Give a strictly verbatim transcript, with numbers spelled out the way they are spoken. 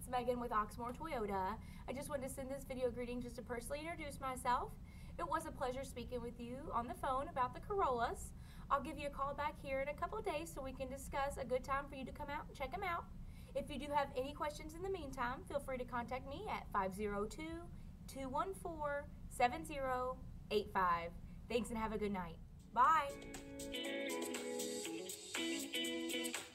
it's Megan with Oxmoor Toyota. I just wanted to send this video greeting just to personally introduce myself. It was a pleasure speaking with you on the phone about the Corollas. I'll give you a call back here in a couple of days so we can discuss a good time for you to come out and check them out. If you do have any questions in the meantime, feel free to contact me at five zero two, two one four, seven zero eight five. Thanks and have a good night. Bye.